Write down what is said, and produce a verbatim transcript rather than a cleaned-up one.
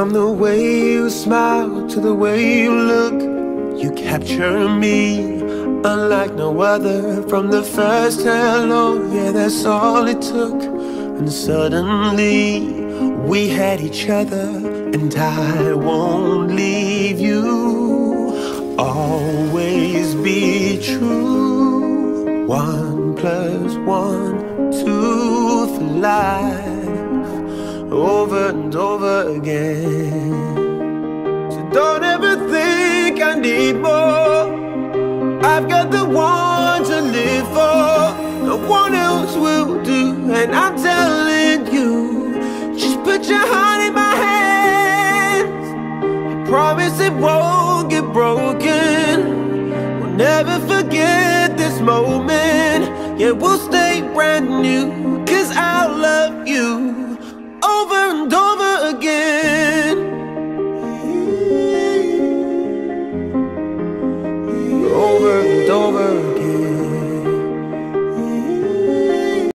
From the way you smile to the way you look, you capture me unlike no other. From the first hello, yeah, that's all it took. And suddenly we had each other, and I won't leave you. Always be true. One plus one, two for life, over and over again. So don't ever think I need more. I've got the one to live for. No one else will do. And I'm telling you, just put your heart in my hands. I promise it won't get broken. We'll never forget this moment. Yeah, we'll stay brand new.